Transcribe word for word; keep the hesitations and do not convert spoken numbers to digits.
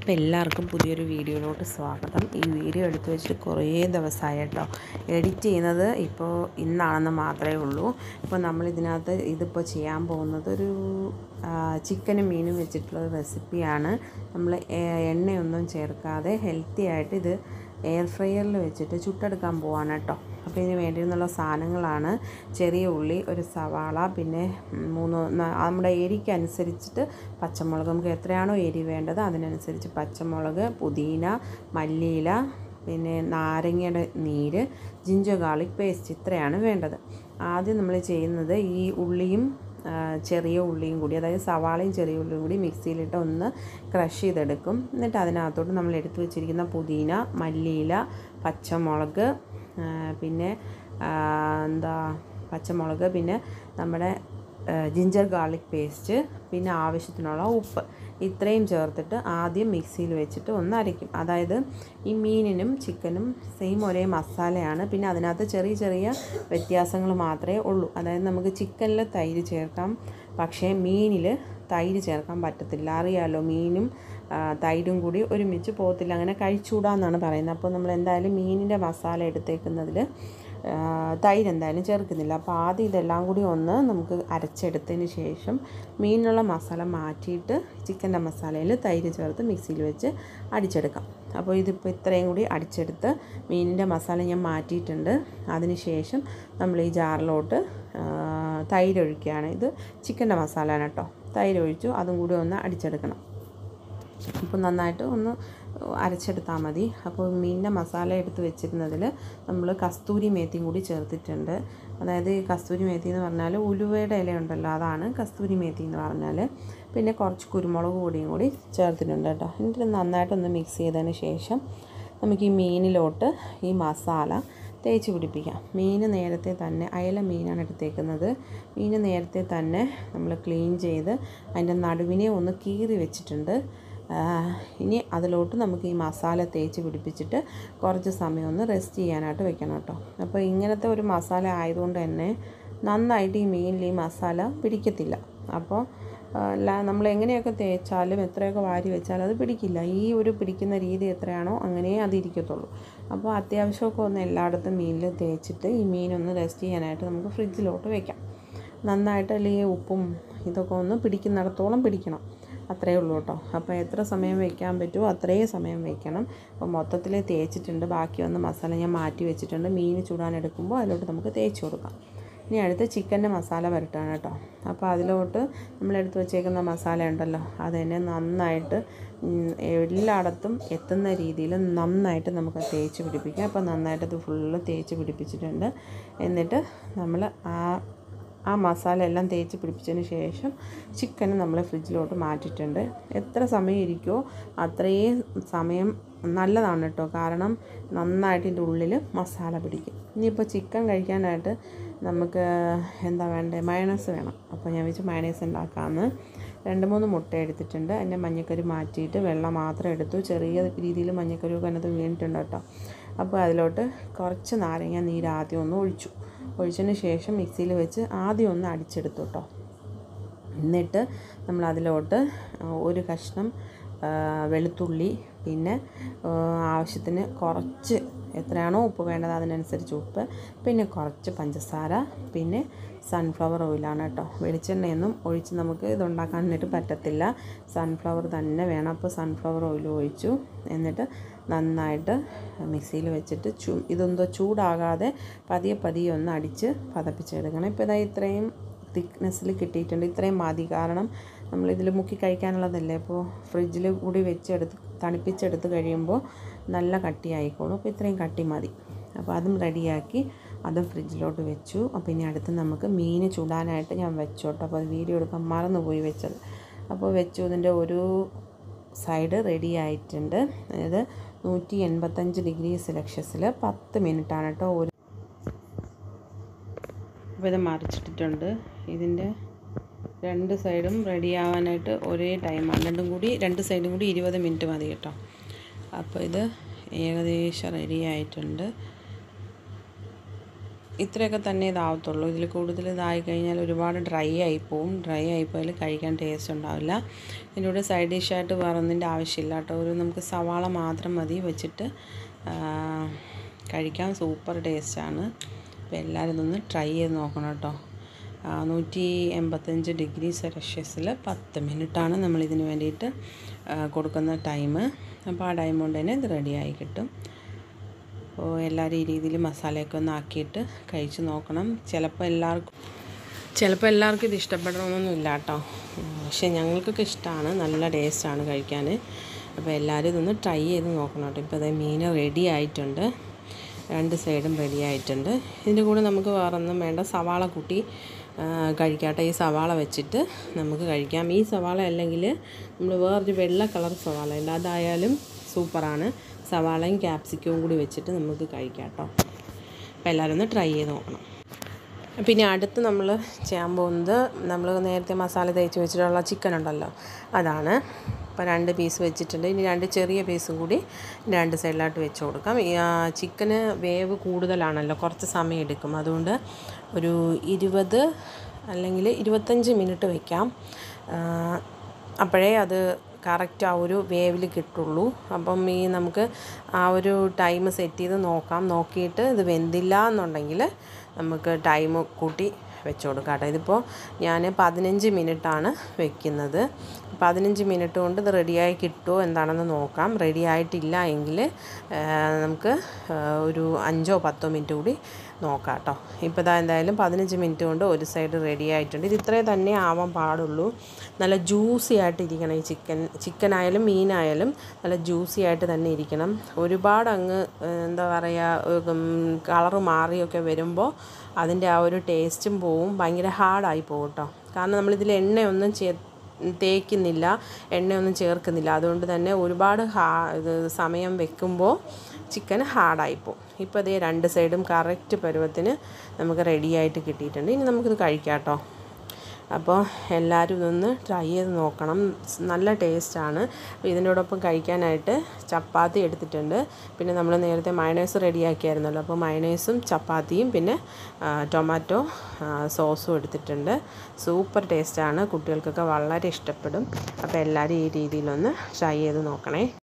അപ്പോൾ എല്ലാവർക്കും പുതിയൊരു വീഡിയോയിലോട്ട് സ്വാഗതം. ഈ വീഡിയോ എടുത്തു വെച്ചിട്ട് കുറേ ദിവസമായി കേട്ടോ. എഡിറ്റ് ചെയ്യുന്നത് ഇപ്പോൾ ഇന്നാണെന്ന് മാത്രമേ ഉള്ളൂ. ഇപ്പോൾ നമ്മളിതിനകത്ത് ഇതിപ്പോൾ ചെയ്യാൻ പോകുന്നത് ഒരു ചിക്കനും മീനും വെച്ചിട്ടുള്ള റെസിപ്പിയാണ്. നമ്മൾ എണ്ണയൊന്നും ചേർക്കാതെ ഹെൽത്തി ആയിട്ട് ഇത് എയർ ഫ്രയറിൽ വെച്ചിട്ട് ചുട്ടെടുക്കാൻ പോവാണ് കേട്ടോ. അപ്പോൾ ഇതിന് വേണ്ടിയിരുന്നുള്ള സാധനങ്ങളാണ് ചെറിയ ഉള്ളി, ഒരു സവാള, പിന്നെ മൂന്ന് നമ്മുടെ എരിക്ക് അനുസരിച്ചിട്ട് പച്ചമുളക്, നമുക്ക് എത്രയാണോ എരി വേണ്ടത് അതിനനുസരിച്ച് പച്ചമുളക്, പുതിന, മല്ലിയില, പിന്നെ നാരങ്ങയുടെ നീര്, ജിഞ്ചർ ഗാർലിക് പേസ്റ്റ്, ഇത്രയാണ് വേണ്ടത്. ആദ്യം നമ്മൾ ചെയ്യുന്നത് ഈ ഉള്ളിയും ചെറിയ ഉള്ളിയും കൂടി, അതായത് സവാളയും ചെറിയ ഉള്ളിയും കൂടി മിക്സിയിലിട്ട് ഒന്ന് ക്രഷ് ചെയ്തെടുക്കും. എന്നിട്ട് അതിനകത്തോട്ട് നമ്മൾ എടുത്തു വെച്ചിരിക്കുന്ന പുതിന, മല്ലിയില, പച്ചമുളക്, പിന്നെ എന്താ പച്ചമുളക് പിന്നെ നമ്മുടെ ജിഞ്ചർ ഗാർലിക് പേസ്റ്റ്, പിന്നെ ആവശ്യത്തിനുള്ള ഉപ്പ്, ഇത്രയും ചേർത്തിട്ട് ആദ്യം മിക്സിയിൽ വെച്ചിട്ട് ഒന്ന് അരയ്ക്കും. അതായത് ഈ മീനിനും ചിക്കനും സെയിം ഒരേ മസാലയാണ്, പിന്നെ അതിനകത്ത് ചെറിയ ചെറിയ വ്യത്യാസങ്ങൾ മാത്രമേ ഉള്ളൂ. അതായത് നമുക്ക് ചിക്കനിൽ തൈര് ചേർക്കാം, പക്ഷേ മീനിൽ തൈര് ചേർക്കാൻ പറ്റത്തില്ല. അറിയാമല്ലോ, മീനും തൈരും കൂടി ഒരുമിച്ച് പോകത്തില്ല, അങ്ങനെ കഴിച്ചുകൂടാന്നാണ് പറയുന്നത്. അപ്പോൾ നമ്മൾ എന്തായാലും മീനിൻ്റെ മസാല എടുത്തേക്കുന്നതിൽ തൈര് എന്തായാലും ചേർക്കുന്നില്ല. അപ്പോൾ ആദ്യം ഇതെല്ലാം കൂടി ഒന്ന് നമുക്ക് അരച്ചെടുത്തതിന് ശേഷം മീനിനുള്ള മസാല മാറ്റിയിട്ട് ചിക്കൻ്റെ മസാലയിൽ തൈര് ചേർത്ത് മിക്സിയിൽ വെച്ച് അടിച്ചെടുക്കാം. അപ്പോൾ ഇതിപ്പോൾ ഇത്രയും കൂടി അടിച്ചെടുത്ത് മീനിൻ്റെ മസാല ഞാൻ മാറ്റിയിട്ടുണ്ട്. അതിന് ശേഷം നമ്മൾ ഈ ജാറിലോട്ട് തൈര് ഒഴിക്കുകയാണ്. ഇത് ചിക്കൻ്റെ മസാലയാണ് കേട്ടോ. തൈര് ഒഴിച്ചു, അതും കൂടി ഒന്ന് അടിച്ചെടുക്കണം. അപ്പോൾ നന്നായിട്ട് ഒന്ന് അരച്ചെടുത്താൽ മതി. അപ്പോൾ മീനിൻ്റെ മസാല എടുത്ത് വെച്ചിരുന്നതിൽ നമ്മൾ കസ്തൂരി മേത്തിയും കൂടി ചേർത്തിട്ടുണ്ട്. അതായത് ഈ കസ്തൂരി മേത്തി എന്ന് പറഞ്ഞാൽ ഉലുവയുടെ ഇല ഉണ്ടല്ലോ, അതാണ് കസ്തൂരി മേത്തി എന്ന് പറഞ്ഞാൽ. പിന്നെ കുറച്ച് കുരുമുളക് പൊടിയും കൂടി ചേർത്തിട്ടുണ്ട് കേട്ടോ. എന്നിട്ട് നന്നായിട്ടൊന്ന് മിക്സ് ചെയ്തതിന് ശേഷം നമുക്ക് ഈ മീനിലോട്ട് ഈ മസാല തേച്ച് പിടിപ്പിക്കാം. മീൻ നേരത്തെ തന്നെ, അയല മീനാണ് എടുത്തേക്കുന്നത്. മീൻ നേരത്തെ തന്നെ നമ്മൾ ക്ലീൻ ചെയ്ത് അതിൻ്റെ നടുവിനെ ഒന്ന് കീറി വെച്ചിട്ടുണ്ട്. ഇനി അതിലോട്ട് നമുക്ക് ഈ മസാല തേച്ച് പിടിപ്പിച്ചിട്ട് കുറച്ച് സമയം ഒന്ന് റെസ്റ്റ് ചെയ്യാനായിട്ട് വെക്കണം കേട്ടോ. അപ്പോൾ ഇങ്ങനത്തെ ഒരു മസാല ആയതുകൊണ്ട് തന്നെ നന്നായിട്ട് ഈ മീനിൽ ഈ മസാല പിടിക്കത്തില്ല. അപ്പോൾ നമ്മൾ എങ്ങനെയൊക്കെ തേച്ചാലും എത്രയൊക്കെ വാരി വെച്ചാലും അത് പിടിക്കില്ല. ഈ ഒരു പിടിക്കുന്ന രീതി എത്രയാണോ അങ്ങനെ അതിരിക്കത്തുള്ളൂ. അപ്പോൾ അത്യാവശ്യമൊക്കെ ഒന്ന് എല്ലായിടത്തും മീനിൽ തേച്ചിട്ട് ഈ മീനൊന്ന് റെസ്റ്റ് ചെയ്യാനായിട്ട് നമുക്ക് ഫ്രിഡ്ജിലോട്ട് വെക്കാം. നന്നായിട്ട് അല്ലെങ്കിൽ ഉപ്പും ഇതൊക്കെ ഒന്ന് പിടിക്കുന്നിടത്തോളം പിടിക്കണം, അത്രയേ ഉള്ളൂ കേട്ടോ. അപ്പോൾ എത്ര സമയം വയ്ക്കാൻ പറ്റുമോ അത്രയും സമയം വയ്ക്കണം. അപ്പോൾ മൊത്തത്തിൽ തേച്ചിട്ടുണ്ട്, ബാക്കി വന്ന മസാല ഞാൻ മാറ്റി വെച്ചിട്ടുണ്ട്. മീൻ ചൂടാനെടുക്കുമ്പോൾ അതിലോട്ട് നമുക്ക് തേച്ച് കൊടുക്കാം. ഇനി അടുത്ത് ചിക്കൻ്റെ മസാല വരട്ടാണ് കേട്ടോ. അപ്പോൾ അതിലോട്ട് നമ്മളെടുത്ത് വെച്ചേക്കുന്ന മസാല ഉണ്ടല്ലോ, അത് തന്നെ നന്നായിട്ട് എല്ലായിടത്തും എത്തുന്ന രീതിയിൽ നന്നായിട്ട് നമുക്ക് തേച്ച് പിടിപ്പിക്കാം. അപ്പോൾ നന്നായിട്ട് അത് ഫുള്ള് തേച്ച് പിടിപ്പിച്ചിട്ടുണ്ട്. എന്നിട്ട് നമ്മൾ ആ ആ മസാല എല്ലാം തേച്ച് പിടിപ്പിച്ചതിന് ശേഷം ചിക്കൻ നമ്മൾ ഫ്രിഡ്ജിലോട്ട് മാറ്റിയിട്ടുണ്ട്. എത്ര സമയം ഇരിക്കുമോ അത്രയും സമയം നല്ലതാണ് കേട്ടോ. കാരണം നന്നായിട്ട് ഇതിൻ്റെ ഉള്ളിൽ മസാല പിടിക്കും. ഇനിയിപ്പോൾ ചിക്കൻ കഴിക്കാനായിട്ട് നമുക്ക് എന്താ വേണ്ടത്, മയണൈസ് വേണം. അപ്പോൾ ഞാൻ വെച്ച് മയണൈസ് ഉണ്ടാക്കാമെന്ന് രണ്ട് മൂന്ന് മുട്ട എടുത്തിട്ടുണ്ട്. അതിൻ്റെ മഞ്ഞക്കരി മാറ്റിയിട്ട് വെള്ളം മാത്രം എടുത്തു. ചെറിയ രീതിയിൽ മഞ്ഞക്കരുവൊക്കെ അതിനകത്ത് വീണിട്ടുണ്ട് കേട്ടോ. അപ്പോൾ അതിലോട്ട് കുറച്ച് നാരങ്ങ നീര് ആദ്യം ഒന്ന് ഒഴിച്ചു. ഒഴിച്ചതിന് ശേഷം മിക്സിയിൽ വെച്ച് ആദ്യം ഒന്ന് അടിച്ചെടുത്തു കേട്ടോ. എന്നിട്ട് നമ്മൾ അതിലോട്ട് ഒരു കഷ്ണം വെളുത്തുള്ളി, പിന്നെ ആവശ്യത്തിന് കുറച്ച് എത്രയാണോ ഉപ്പ് വേണ്ടത് അതിനനുസരിച്ച് ഉപ്പ്, പിന്നെ കുറച്ച് പഞ്ചസാര, പിന്നെ സൺഫ്ലവർ ഓയിലാണ് കേട്ടോ. വെളിച്ചെണ്ണയൊന്നും ഒഴിച്ച് നമുക്ക് ഇതുണ്ടാക്കാനായിട്ട് പറ്റത്തില്ല, സൺഫ്ലവർ തന്നെ വേണം. അപ്പോൾ സൺഫ്ലവർ ഓയിൽ ഒഴിച്ചു. എന്നിട്ട് നന്നായിട്ട് മിക്സിയിൽ വെച്ചിട്ട് ചൂ ഇതെന്തോ ചൂടാകാതെ പതിയെ പതിയെ ഒന്ന് അടിച്ച് പതപ്പിച്ചെടുക്കണം. ഇപ്പോൾ ഇതാ ഇത്രയും തിക്നെസ്സിൽ കിട്ടിയിട്ടുണ്ട്. ഇത്രയും മതി, കാരണം നമ്മളിതിൽ മുക്കി കഴിക്കാനുള്ളതല്ലേ. അപ്പോൾ ഫ്രിഡ്ജിൽ കൂടി വെച്ചെടുത്ത് തണുപ്പിച്ചെടുത്ത് കഴിയുമ്പോൾ നല്ല കട്ടിയായിക്കോളും. അപ്പോൾ ഇത്രയും കട്ടി മതി. അപ്പോൾ അതും റെഡിയാക്കി അതും ഫ്രിഡ്ജിലോട്ട് വെച്ചു. അപ്പോൾ ഇനി അടുത്ത് നമുക്ക് മീൻ ചൂടാനായിട്ട് ഞാൻ വെച്ചോട്ടോ. അപ്പോൾ അത് വീഡിയോ എടുക്കാൻ മറന്നു പോയി വെച്ചത്. അപ്പോൾ വെച്ചു. ഇതിൻ്റെ ഒരു സൈഡ് റെഡി ആയിട്ടുണ്ട്. അതായത് നൂറ്റി എൺപത്തഞ്ച് ഡിഗ്രി സെൽഷ്യസിൽ പത്ത് മിനിറ്റാണ് കേട്ടോ. ഒരു അപ്പോൾ ഇത് മറിച്ചിട്ടിട്ടുണ്ട്. ഇതിൻ്റെ രണ്ട് സൈഡും റെഡി ആവാനായിട്ട് ഒരേ ടൈമാണ്. രണ്ടും കൂടി രണ്ട് സൈഡും കൂടി ഇരുപത് മിനിറ്റ് മതി കേട്ടോ. അപ്പോൾ ഇത് ഏകദേശം റെഡി ആയിട്ടുണ്ട്. ഇത്രയൊക്കെ തന്നെ ഇതാവത്തുള്ളൂ. ഇതിൽ കൂടുതൽ ഇതായി കഴിഞ്ഞാൽ ഒരുപാട് ഡ്രൈ ആയിപ്പോവും. ഡ്രൈ ആയിപ്പോയാൽ കഴിക്കാൻ ടേസ്റ്റ് ഉണ്ടാവില്ല. ഇതിൻ്റെ കൂടെ സൈഡ് ഡിഷായിട്ട് വേറൊന്നിൻ്റെ ആവശ്യമില്ല കേട്ടോ. ഒരു നമുക്ക് സവാള മാത്രം മതി വെച്ചിട്ട് കഴിക്കാൻ സൂപ്പർ ടേസ്റ്റാണ്. അപ്പോൾ എല്ലാവരും ഇതൊന്ന് ട്രൈ ചെയ്ത് നോക്കണം കേട്ടോ. നൂറ്റി എൺപത്തഞ്ച് ഡിഗ്രി സെൽഷ്യസിൽ പത്ത് മിനിറ്റാണ് നമ്മളിതിന് വേണ്ടിയിട്ട് കൊടുക്കുന്ന ടൈം. അപ്പോൾ ആ ടൈം കൊണ്ട് തന്നെ ഇത് റെഡിയായി കിട്ടും. അപ്പോൾ എല്ലാവരും ഈ രീതിയിൽ മസാലയൊക്കെ ഒന്ന് ആക്കിയിട്ട് കഴിച്ച് നോക്കണം. ചിലപ്പോൾ എല്ലാവർക്കും ചിലപ്പോൾ എല്ലാവർക്കും ഇത് ഇഷ്ടപ്പെടണമെന്നൊന്നുമില്ല കേട്ടോ. പക്ഷേ ഞങ്ങൾക്കൊക്കെ ഇഷ്ടമാണ്, നല്ല ടേസ്റ്റാണ് കഴിക്കാൻ. അപ്പോൾ എല്ലാവരും ഇതൊന്ന് ട്രൈ ചെയ്ത് നോക്കണം കേട്ടോ. ഇപ്പോൾ അതേ മീൻ റെഡി ആയിട്ടുണ്ട്, രണ്ട് സൈഡും റെഡി ആയിട്ടുണ്ട്. ഇതിൻ്റെ കൂടെ നമുക്ക് വേറൊന്നും വേണ്ട, സവാള കൂട്ടി കഴിക്കാട്ടെ. ഈ സവാള വെച്ചിട്ട് നമുക്ക് കഴിക്കാം. ഈ സവാള അല്ലെങ്കിൽ നമ്മൾ വേറൊരു വെള്ള കളർ സവാള ഉണ്ട്, അതായാലും സൂപ്പറാണ്. സവാളയും ക്യാപ്സിക്കവും കൂടി വെച്ചിട്ട് നമുക്ക് കഴിക്കാം കേട്ടോ. അപ്പോൾ എല്ലാവരും ഒന്ന് ട്രൈ ചെയ്ത് നോക്കണം. പിന്നെ അടുത്ത് നമ്മൾ ചെയ്യാൻ പോകുന്നത്, നമ്മൾ നേരത്തെ മസാല തേച്ച് വെച്ചിട്ടുള്ള ചിക്കൻ ഉണ്ടല്ലോ, അതാണ്. അപ്പോൾ രണ്ട് പീസ് വെച്ചിട്ടുണ്ട്. ഇനി രണ്ട് ചെറിയ പീസും കൂടി രണ്ട് സൈഡിലായിട്ട് വെച്ച് കൊടുക്കാം. ഈ ചിക്കന് വേവ് കൂടുതലാണല്ലോ, കുറച്ച് സമയം എടുക്കും. അതുകൊണ്ട് ഒരു ഇരുപത് അല്ലെങ്കിൽ ഇരുപത്തഞ്ച് മിനിറ്റ് വയ്ക്കാം. അപ്പോഴേ അത് കറക്റ്റ് ആ ഒരു വേവിൽ കിട്ടുള്ളൂ. അപ്പം ഈ നമുക്ക് ആ ഒരു ടൈം സെറ്റ് ചെയ്ത് നോക്കാം. നോക്കിയിട്ട് ഇത് വെന്തില്ല എന്നുണ്ടെങ്കിൽ നമുക്ക് ടൈം കൂട്ടി വെച്ച് കൊടുക്കാം കേട്ടോ. ഇതിപ്പോൾ ഞാൻ പതിനഞ്ച് മിനിറ്റാണ് വെക്കുന്നത്. പതിനഞ്ച് മിനിറ്റ് കൊണ്ട് ഇത് റെഡിയായി കിട്ടുമോ എന്താണെന്ന് നോക്കാം. റെഡി ആയിട്ടില്ല എങ്കിൽ നമുക്ക് ഒരു അഞ്ചോ പത്തോ മിനിറ്റ് കൂടി നോക്കാം കേട്ടോ. ഇപ്പോൾ ഇതാ എന്തായാലും പതിനഞ്ച് മിനിറ്റ് കൊണ്ട് ഒരു സൈഡ് റെഡി ആയിട്ടുണ്ട്. ഇത് ഇത്രേ തന്നെ ആവാൻ പാടുള്ളൂ. നല്ല ജ്യൂസി ആയിട്ട് ഇരിക്കണം ഈ ചിക്കൻ. ചിക്കനായാലും മീനായാലും നല്ല ജ്യൂസി ആയിട്ട് തന്നെ ഇരിക്കണം. ഒരുപാട് അങ്ങ് എന്താ പറയുക, കളറ് മാറിയൊക്കെ വരുമ്പോൾ അതിൻ്റെ ആ ഒരു ടേസ്റ്റും പോവും, ഭയങ്കര ഹാർഡായി പോകും കേട്ടോ. കാരണം നമ്മളിതിൽ എണ്ണയൊന്നും ചേ തേക്കുന്നില്ല, എണ്ണയൊന്നും ചേർക്കുന്നില്ല. അതുകൊണ്ട് തന്നെ ഒരുപാട് ഹാ ഇത് സമയം വെക്കുമ്പോൾ ചിക്കൻ ഹാർഡായിപ്പോവും. ഇപ്പോൾ അതേ രണ്ട് സൈഡും കറക്റ്റ് പരുവത്തിന് നമുക്ക് റെഡിയായിട്ട് കിട്ടിയിട്ടുണ്ട്. ഇനി നമുക്കിത് കഴിക്കാം കേട്ടോ. അപ്പോൾ എല്ലാവരും ഇതൊന്ന് ട്രൈ ചെയ്ത് നോക്കണം, നല്ല ടേസ്റ്റാണ്. ഇതിനോടൊപ്പം കഴിക്കാനായിട്ട് ചപ്പാത്തി എടുത്തിട്ടുണ്ട്. പിന്നെ നമ്മൾ നേരത്തെ മയണൈസ് റെഡിയാക്കിയായിരുന്നല്ലോ, അപ്പോൾ മയണൈസും ചപ്പാത്തിയും പിന്നെ ടൊമാറ്റോ സോസും എടുത്തിട്ടുണ്ട്. സൂപ്പർ ടേസ്റ്റാണ്, കുട്ടികൾക്കൊക്കെ വളരെ ഇഷ്ടപ്പെടും. അപ്പോൾ എല്ലാവരും ഈ രീതിയിലൊന്ന് ട്രൈ ചെയ്ത് നോക്കണേ.